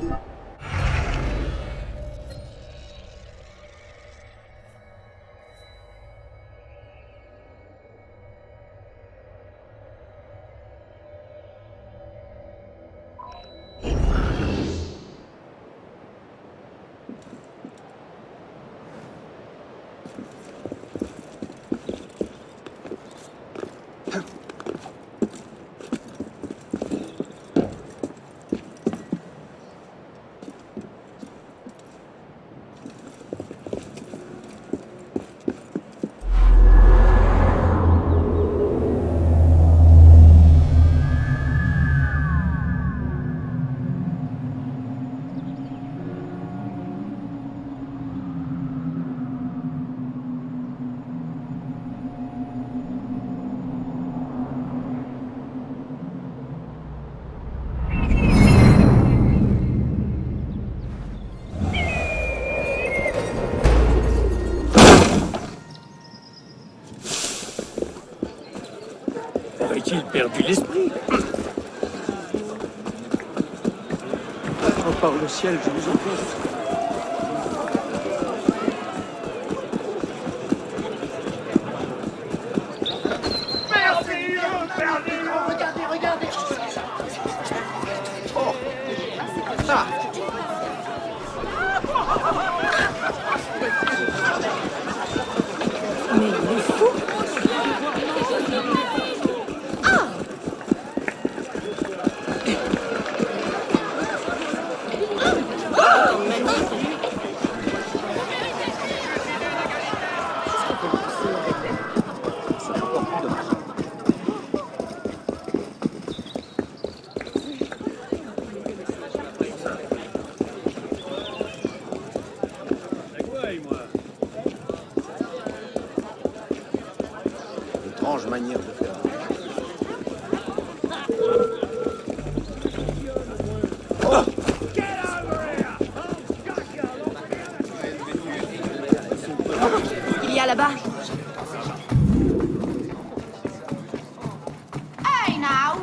A-t-il perdu l'esprit? Oh, par le ciel, je vous en prie. Étrange manière de faire. Il y a là-bas. Hey now!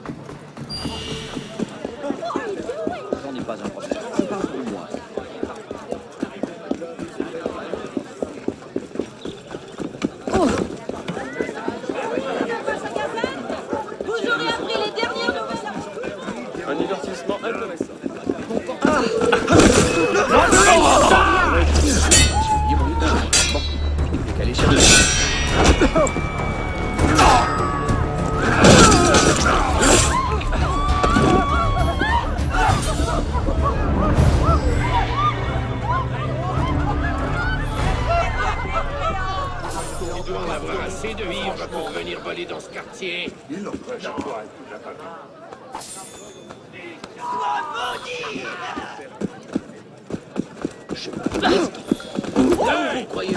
J'en ai pas un problème. C'est pas pour moi. Vous aurez appris les dernières nouvelles. Un divertissement intéressant. Allez chercher. Il doit en avoir assez de vivres pour venir voler dans ce quartier. Vous croyez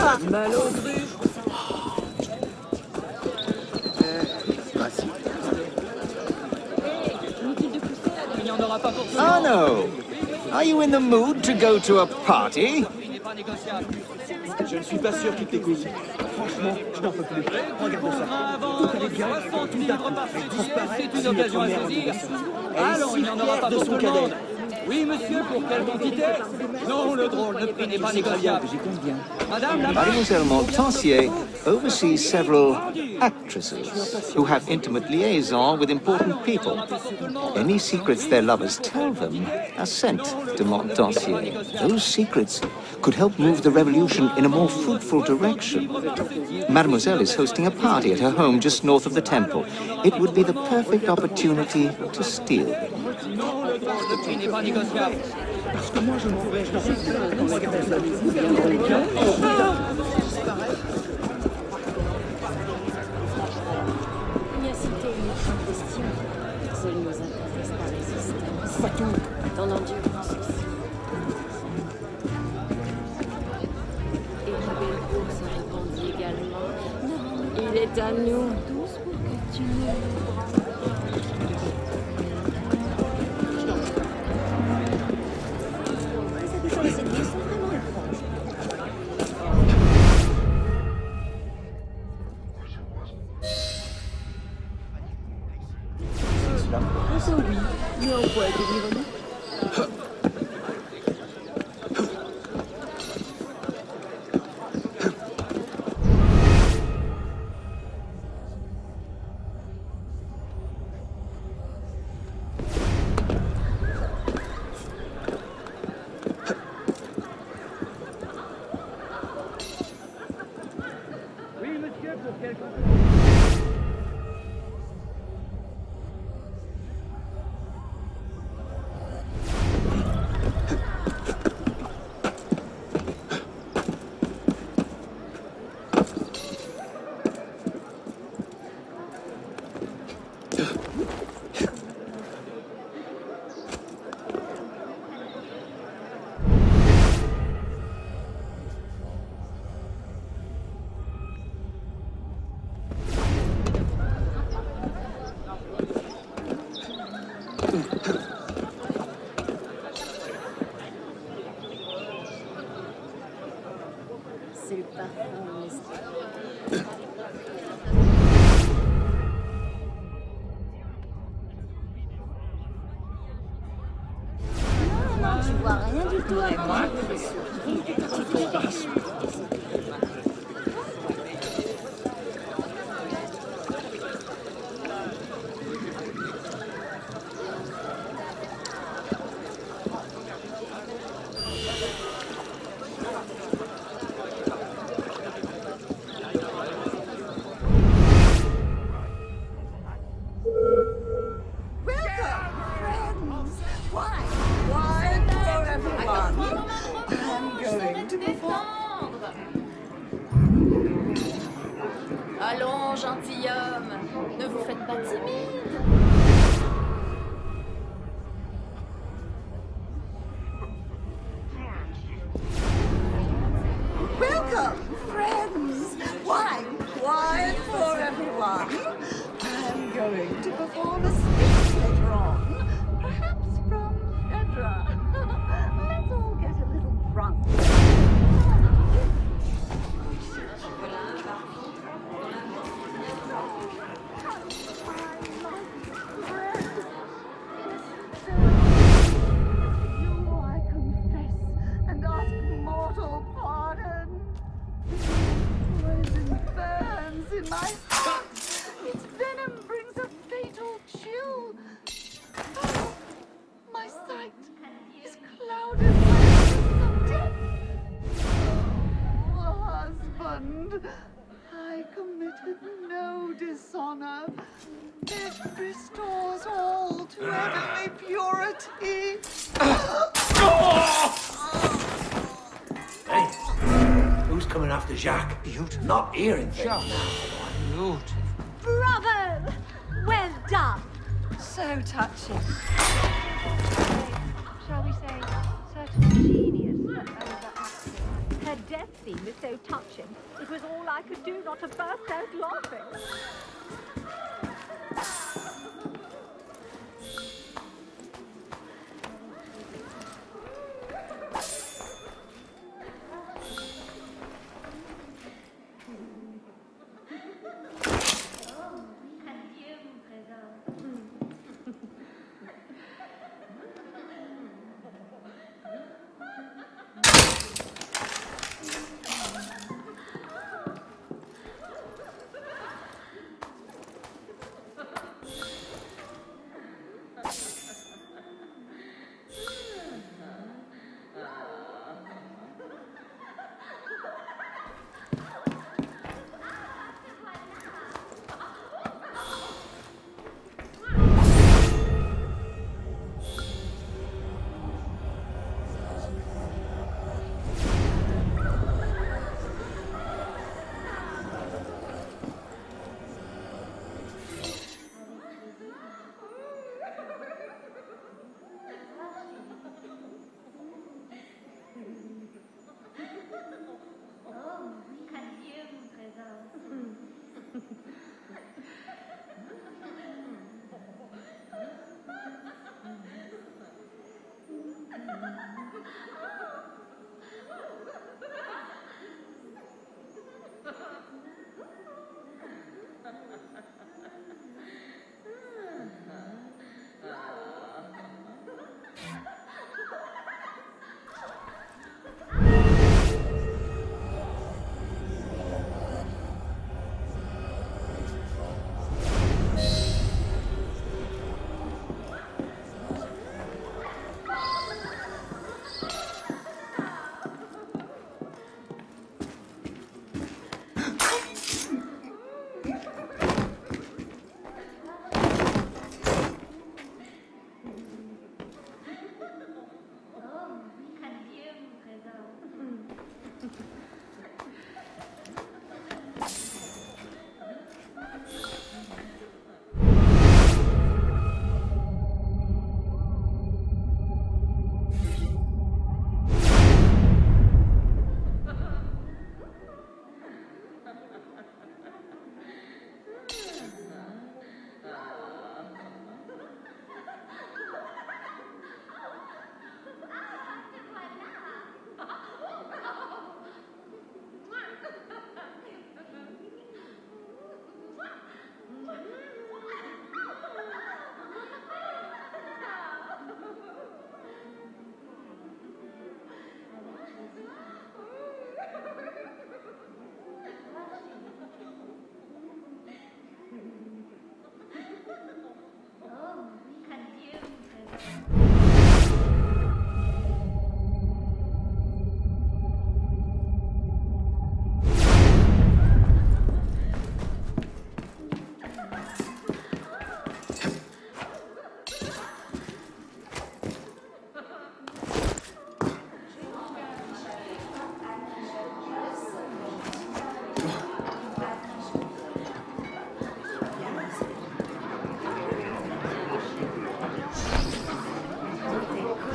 Oh no! Are you in the mood to go to a party? Je ne suis pas sûr qu'il t'écoute. Franchement, je n'en peux plus. Regarde ça. Tout allait bien. Tout a disparaît. C'est une occasion à saisir. Alors, il n'y en aura pas pour tout le monde. Oui, monsieur, pour quelle quantité? Non, le drôle, le prix n'est pas négociable. Madame, la Mademoiselle Montpensier oversees several actresses who have intimate liaison with important people. Any secrets their lovers tell them are sent to Montpensier. Those secrets could help move the revolution in a more fruitful direction. Mademoiselle is hosting a party at her home just north of the temple. It would be the perfect opportunity to steal them. non, le drôle, le prix n'est pas négociable. Parce que moi, je mourrais, je n'en sais plus. Regardez ça. Pugnacité et clandestine, seul nous intéresse ta résistance. Pas tout. Ton endurance aussi. Et la belle course se répandit également. Non, il est à nous tous pour que tu nous... Oui, mais en quoi est-il ironique? Non, je vois rien du tout. Allons, gentilhomme, ne vous faites pas timide. Welcome, friends. Wine for everyone. I'm going to perform a speech later on, perhaps from Fedra. Let's all get a little drunk. In my heart, its venom brings a fatal chill. Oh, my sight is clouded by the mist of death. Oh, husband, I committed no dishonor. It restores all to heavenly purity. Hey, who's coming after Jacques? Beautiful. Not hearing things now. Beautiful. Bravo! Well done. So touching. Shall we say, certain genius? Her death scene was so touching, it was all I could do not to burst out laughing.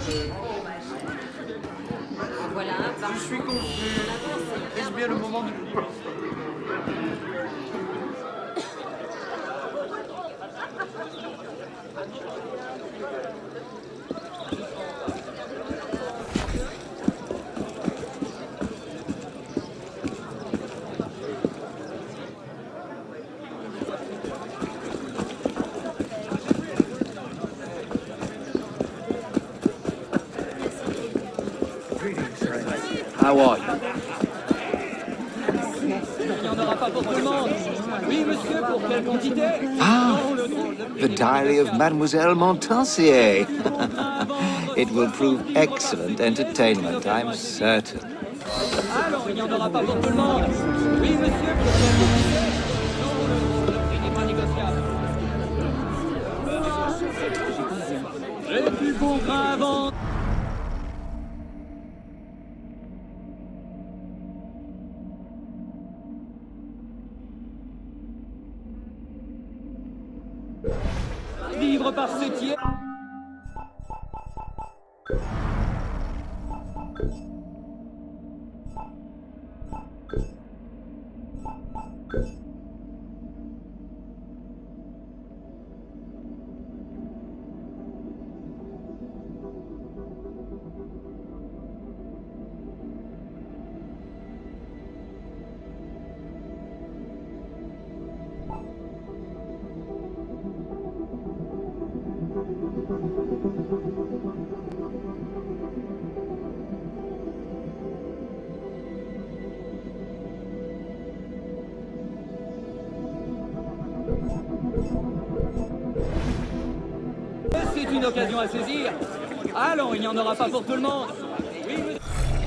Voilà un pas. Je suis confus. Est-ce bien le moment de... How are you? Il n'y en aura pas pour tout le monde. Oui, monsieur, pour quelle quantité? Ah, the diary of Mademoiselle Montpensier. It will prove excellent entertainment, I'm certain. Alors, il n'y en aura pas pour tout le monde. Oui, monsieur, pour quelle quantité? Non, le prix n'est pas négociable. J'ai plus beau grain à vendre. Vivre par ce tiers. C'est une occasion à saisir. Allons, il n'y en aura pas pour tout le monde. Oui, monsieur.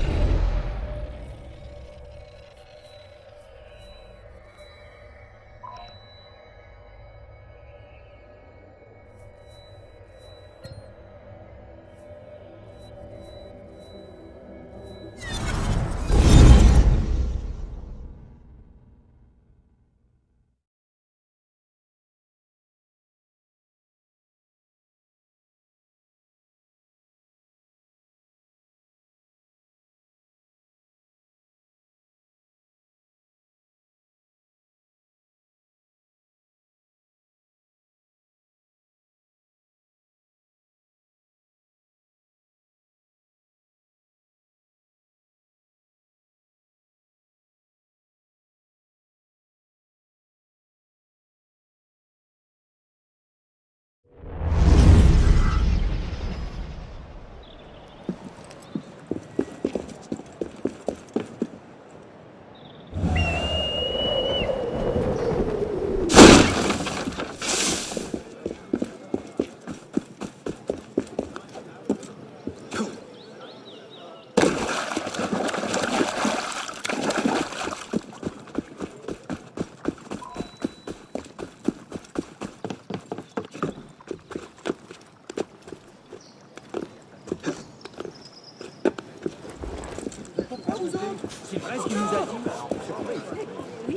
C'est vrai ce qu'il nous a dit. Oui.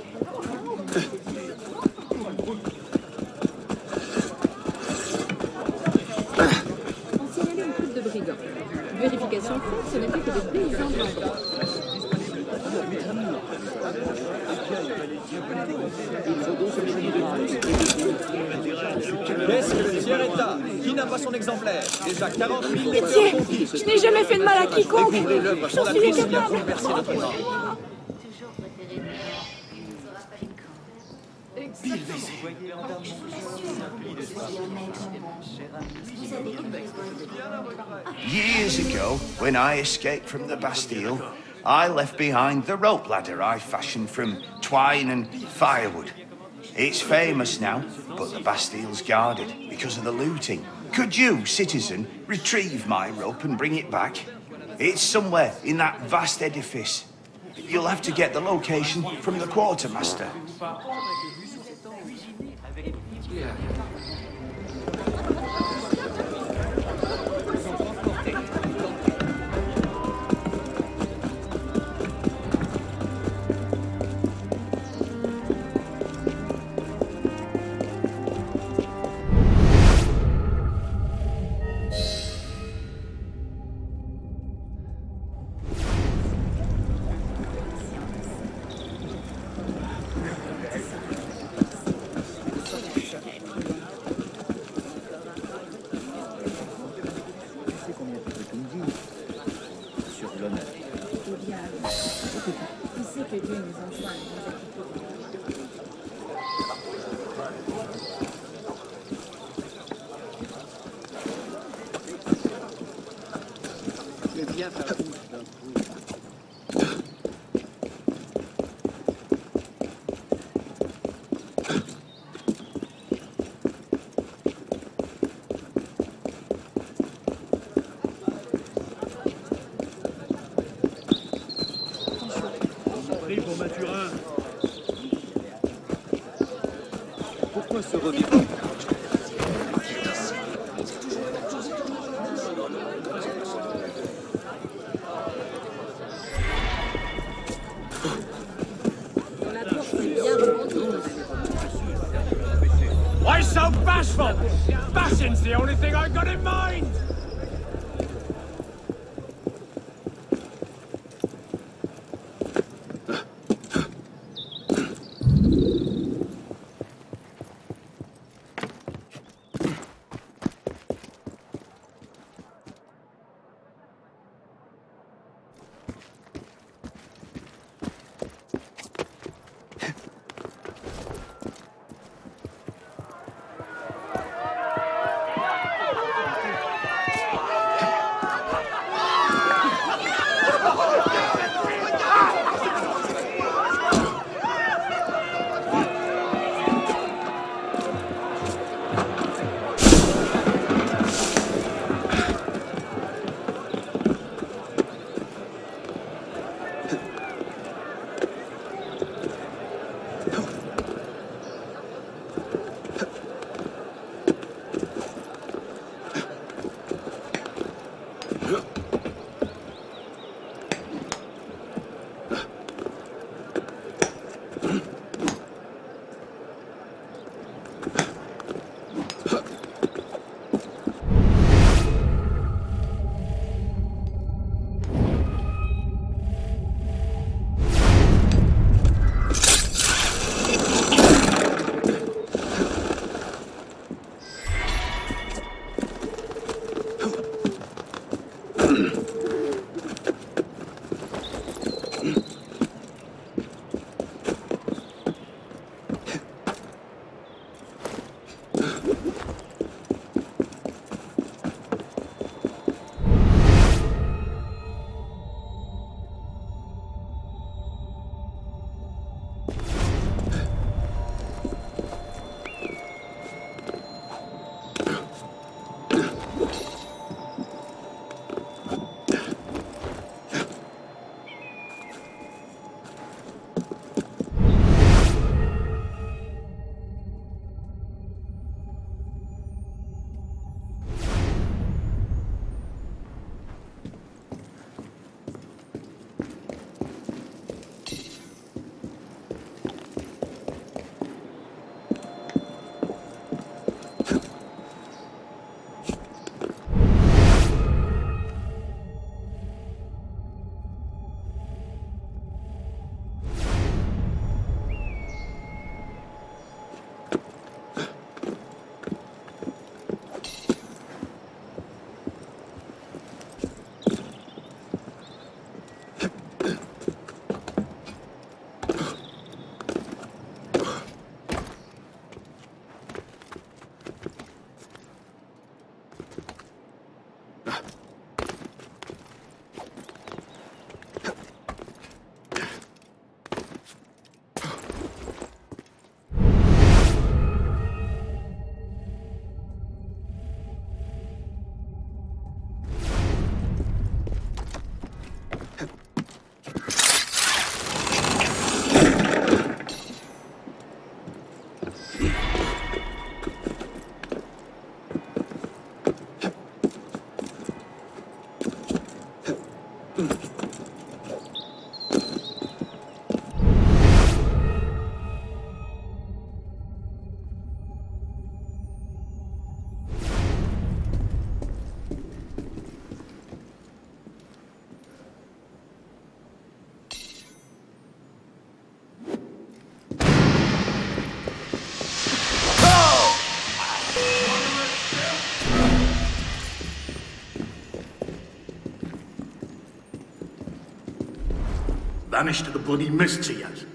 On signalait une troupe de brigands. Vérification faite, ce n'était que des paysans blancs. Qu'est-ce que le tiers-état? Qui n'a pas son exemplaire? Déjà 40 000 Pitié, je n'ai jamais fait de mal à quiconque. Découvrez l'œuvre J'en suis fondatrice qui a incapable. bouleversé notre temps. Years ago, when I escaped from the Bastille, I left behind the rope ladder I fashioned from twine and firewood. It's famous now, but the Bastille's guarded because of the looting. Could you, citizen, retrieve my rope and bring it back? It's somewhere in that vast edifice. You'll have to get the location from the quartermaster. Il sait que Dieu nous enjoint à nous acquitter. Je vais bien faire bouche d'un coup. Pour Mathurin. Pourquoi ce revirement? Why so bashful? Bashing's the only thing I've got in mind! vanished to the bloody mists he has.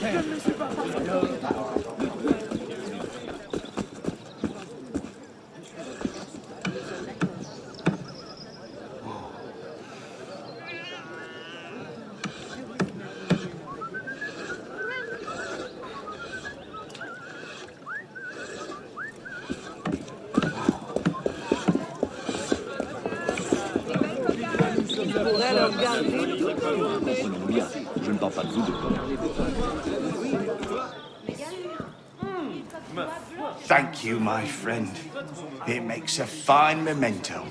Je ne parle pas de vous deux. Thank you, my friend. It makes a fine memento.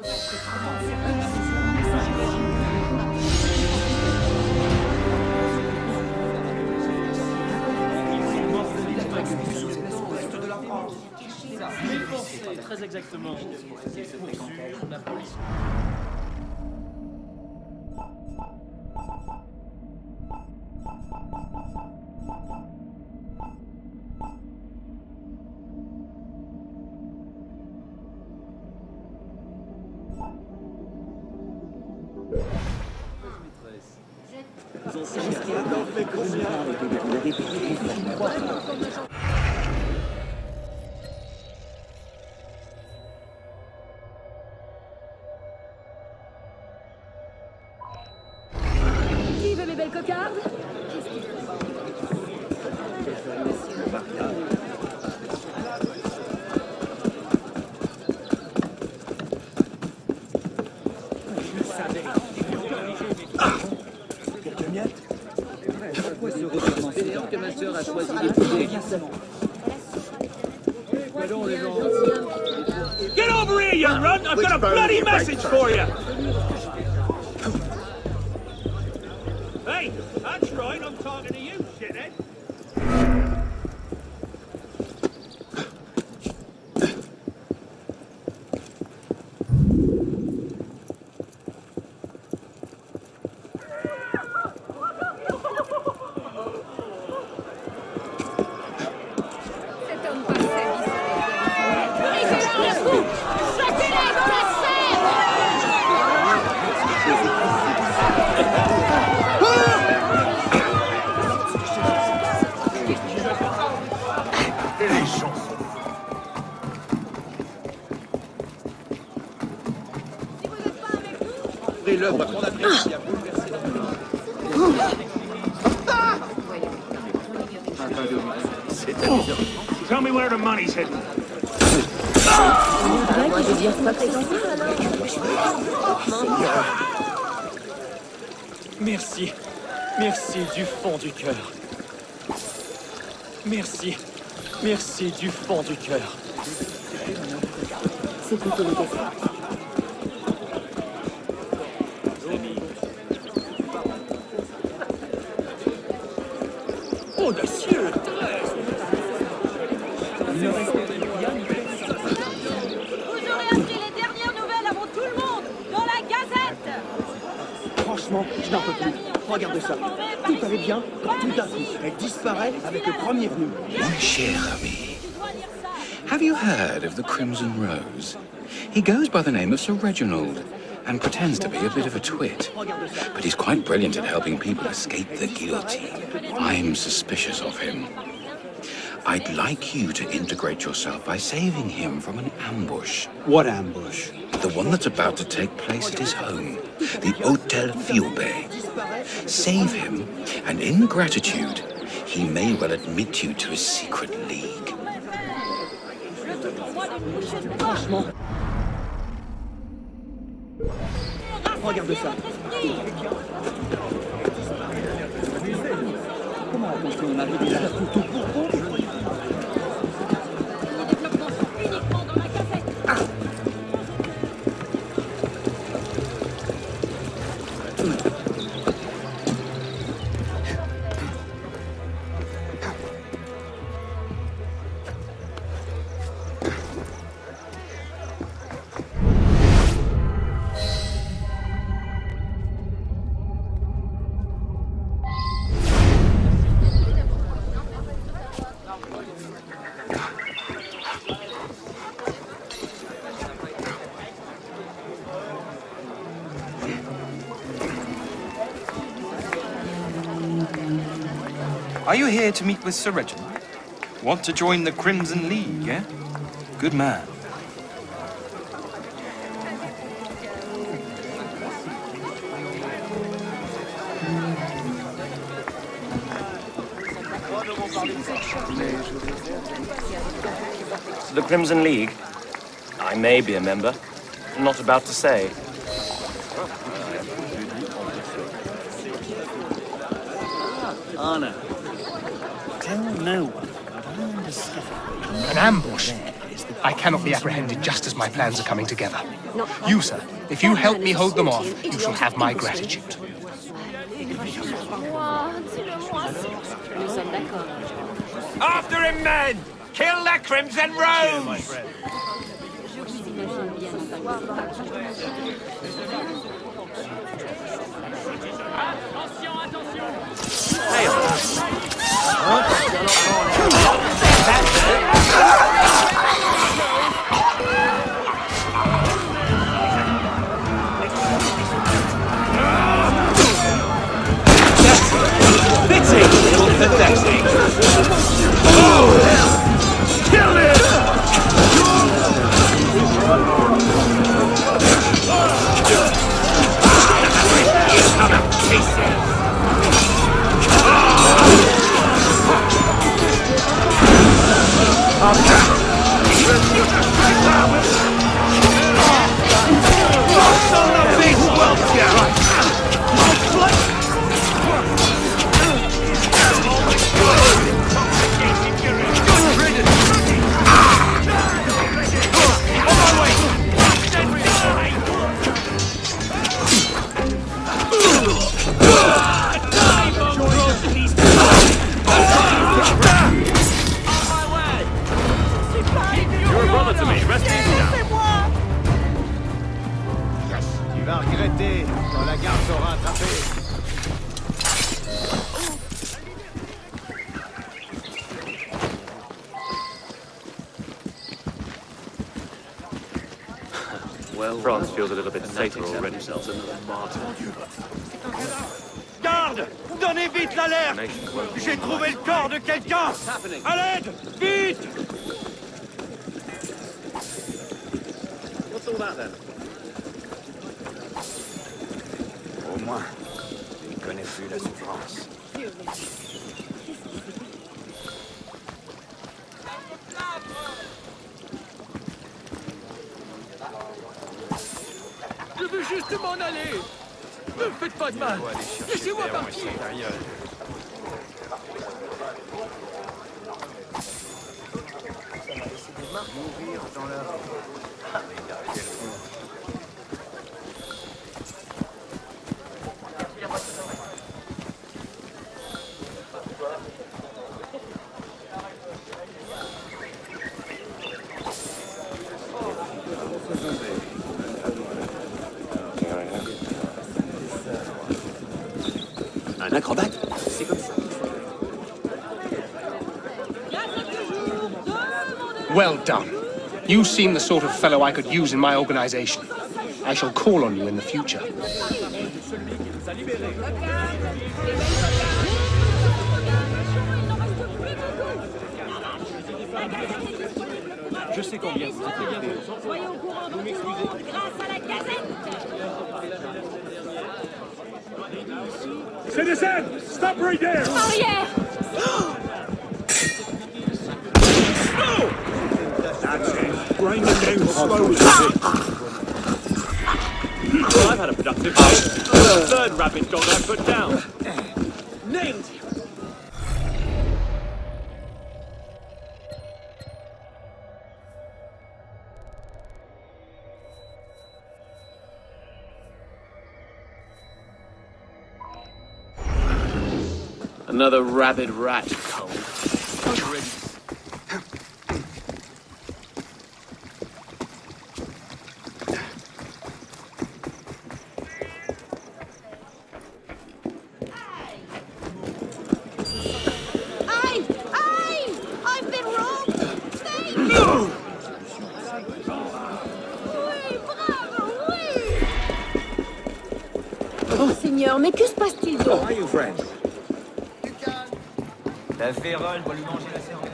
Très exactement. Pour sûr, la police. Qui veut mes belles cocardes? Quelques miettes? Pourquoi ce retournement que ma sœur a choisi d'épouser? Pardon, les gens. Get over here, you runt! I've got a bloody message for you! Hey, that's right, I'm talking to you, shithead. Cet homme passe sa vie sur Et l'œuvre qu'on apprécie a bouleversé la Tell me where the money's hidden. Merci. Merci du fond du cœur. Merci. Merci du fond du cœur. C'est plutôt le dessin. Audacieux! Vous aurez appris les dernières nouvelles avant tout le monde, dans la Gazette. Franchement, je n'en peux plus. Regarde ça. Tout allait bien, quand tout d'un coup, elle disparaît avec le premier venu. My cher ami, have you heard of the Crimson Rose? He goes by the name of Sir Reginald and pretends to be a bit of a twit. But he's quite brilliant at helping people escape the guilty. I'm suspicious of him. I'd like you to integrate yourself by saving him from an ambush. What ambush? The one that's about to take place at his home, the Hotel Fiume. Save him, and in gratitude, he may well admit you to his secret league. Franchement. Regarde ça. Comment a-t-on fait mon mari déjà tout pour vous? Are you here to meet with Sir Reginald? Want to join the Crimson League, eh? Good man. The Crimson League? I may be a member. I'm not about to say. Anna. Tell no one. An ambush. I cannot be apprehended just as my plans are coming together. You, sir, if you help me hold them off, you shall have my gratitude. After him, men! Kill the Crimson Rose! Kill it! Tu vas regretter quand la garde t'aura attrapé. Well, France feels a little bit safer already. Garde! Donnez vite l'alerte! J'ai trouvé le corps de quelqu'un! À l'aide! Vite! What's all that then? Au moins, il connaît plus la souffrance. Je veux juste m'en aller. Ne me faites pas de mal. Laissez-moi partir. Mourir dans leur... Un acrobate? C'est comme ça. Well done. You seem the sort of fellow I could use in my organization. I shall call on you in the future. Je sais combien vous êtes. Soyez au courant de tout le monde grâce à la Gazette. Citizen, stop right there! Arrière! That's it. Bring it down slowly. I've had a productive day. The third rabid dog I put down. Nailed you. Another rabid rat, Cole. I've been robbed! Stay! Oui, bravo, oui! Oh, Seigneur, mais que se passe-t-il donc? How are you, friends? La férolle va lui manger la cervelle.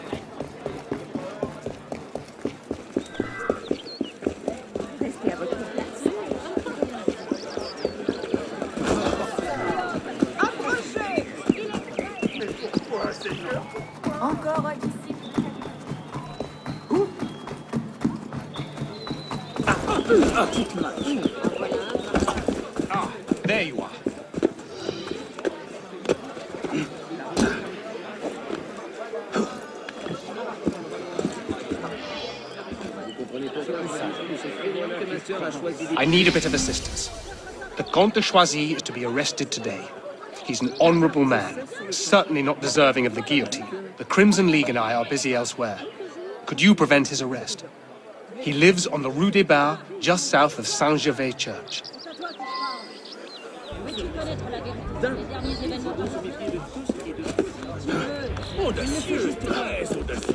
Restez à votre place. Approchez! Mais pourquoi, Seigneur? Encore un disciple. There you are. I need a bit of assistance. The Comte de Choisy is to be arrested today. He's an honorable man, certainly not deserving of the guillotine. The Crimson League and I are busy elsewhere. Could you prevent his arrest? He lives on the Rue des Bars, just south of Saint-Gervais Church. Audacieux, très audacieux.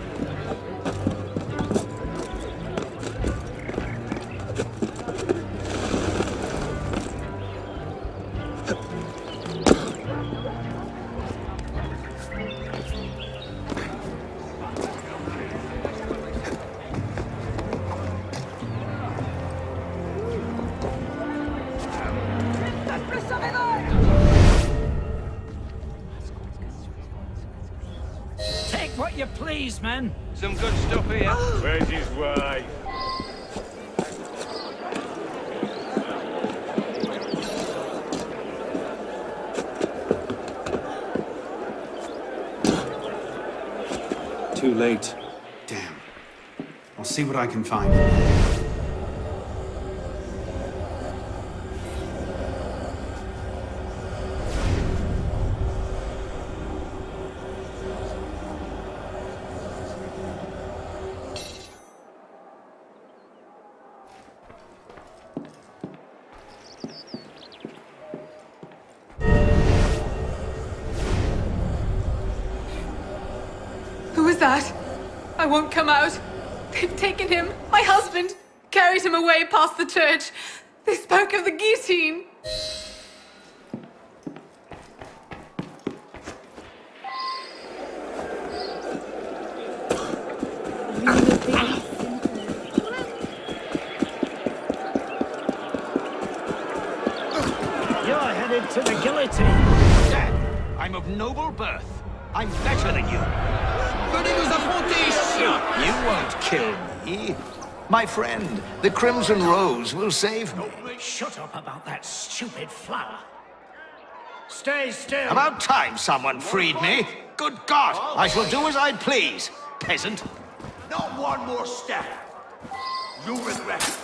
Take what you please, man. Some good stuff here. Where's his wife? Too late. Damn. I'll see what I can find. Who is that? I won't come out. They've taken him, my husband, carried him away past the church. They spoke of the guillotine. You're headed to the guillotine. Dad, I'm of noble birth. I'm better than you. You won't kill me. My friend, the Crimson Rose will save me. Shut up about that stupid flower. Stay still. About time someone freed me. Good God, I shall do as I please, peasant. Not one more step. You'll regret it.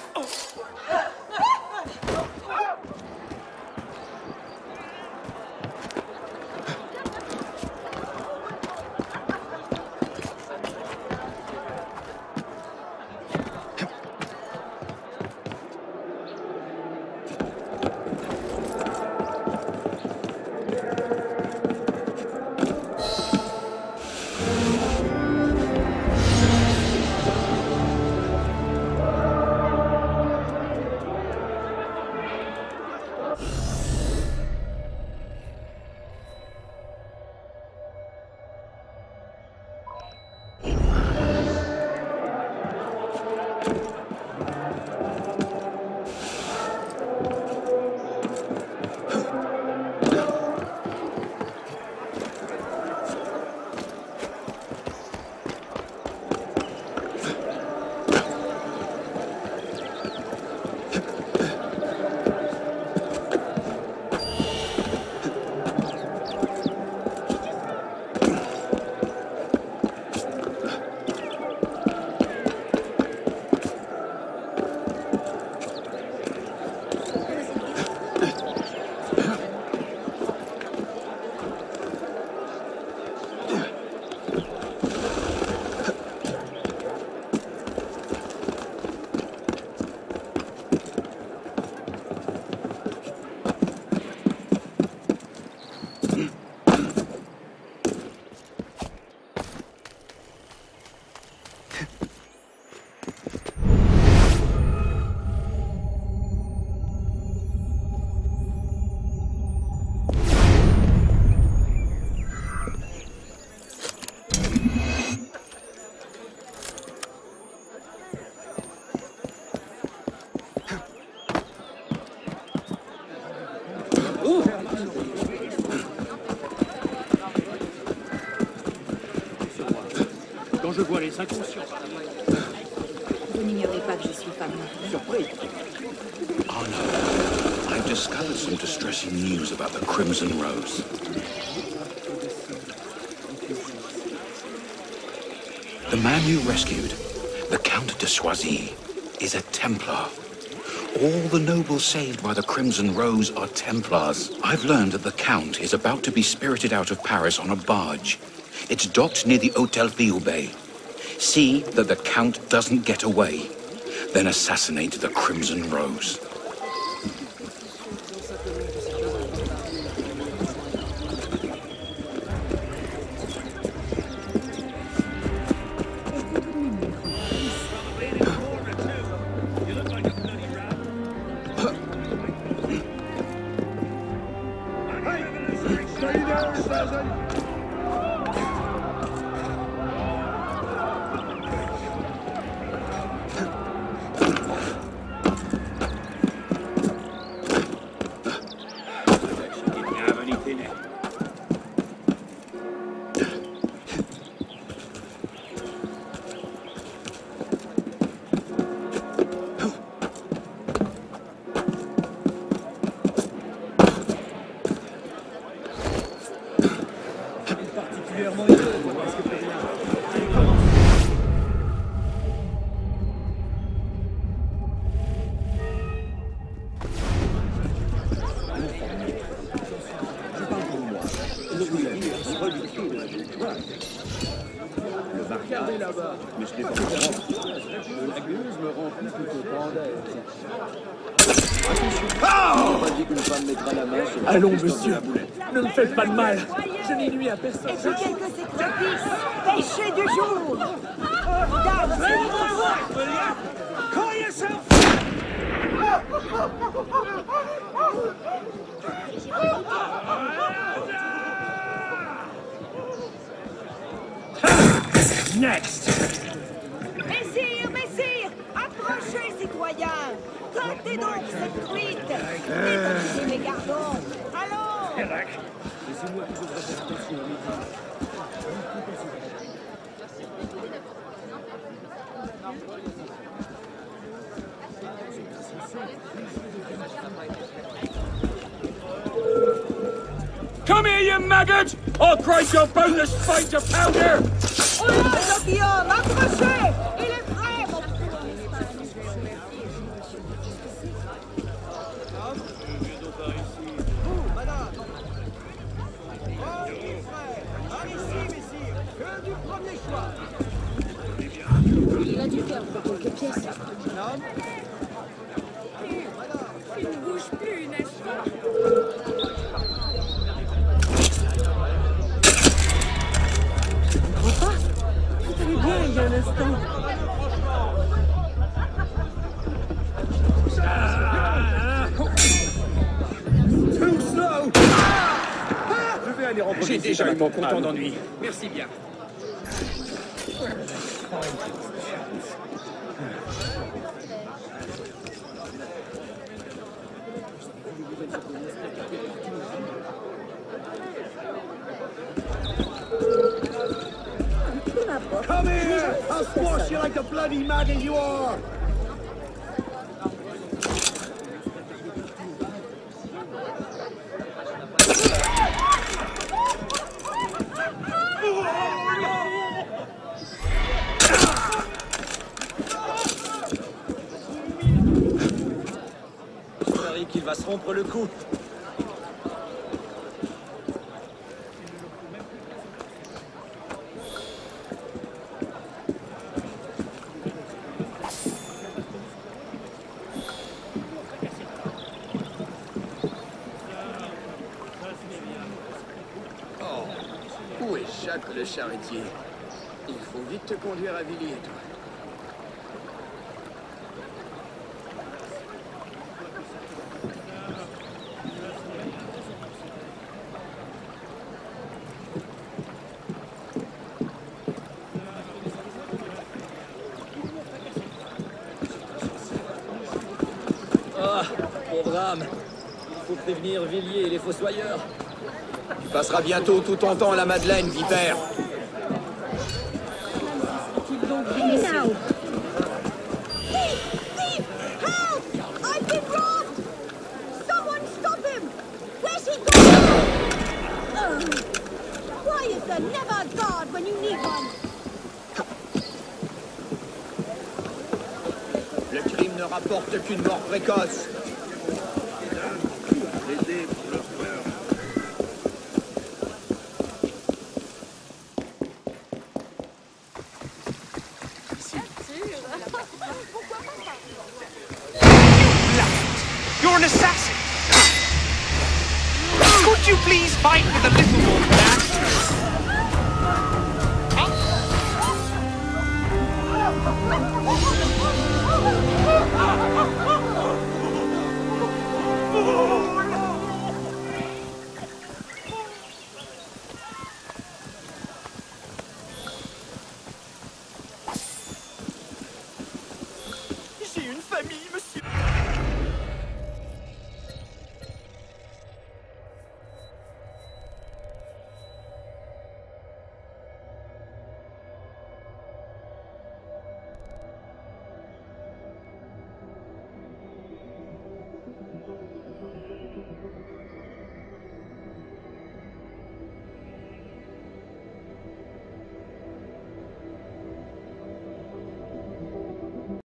je vois les inconscients. Vous n'ignorez pas que je suis femme. Surpris. Oh no. I've discovered some distressing news about the Crimson Rose. The man you rescued, the Count de Choisy, is a Templar. All the nobles saved by the Crimson Rose are Templars. I've learned that the Count is about to be spirited out of Paris on a barge. It's docked near the Hôtel Fiume. See that the Count doesn't get away. Then assassinate the Crimson Rose. Allons, monsieur, ne me faites pas de mal. Je n'ai nuit à personne. Et pour quelques sacrifices, péché du jour. Regarde, Call yourself! Next! Messire, approchez, citoyens. Tentez donc cette truite. Détendez mes gardons. Allons! Laissez-moi que je fasse attention à midi. Come here, you maggot! I'll break your boneless spine to powder! Oh là, gentilhomme, approchez! Il est prêt, mon Il a dû faire quelques pièces. Il ne bouge plus, n'est-ce pas? Vous allez bien il y a un instant. Too slow! Je vais aller rentrer. J'ai déjà eu mon compte d'ennui. Merci bien. Come here! I'll squash you like the bloody maggot you are! Je parie qu'il va se rompre le cou. Où est Jacques le charretier? Il faut vite te conduire à Villiers, toi. Ah, pauvre âme. Il faut prévenir Villiers et les fossoyeurs. Tu passeras bientôt tout ton temps à la Madeleine, vipère. ne rapporte qu'une mort précoce. You're an assassin! Could you please fight with a little more class?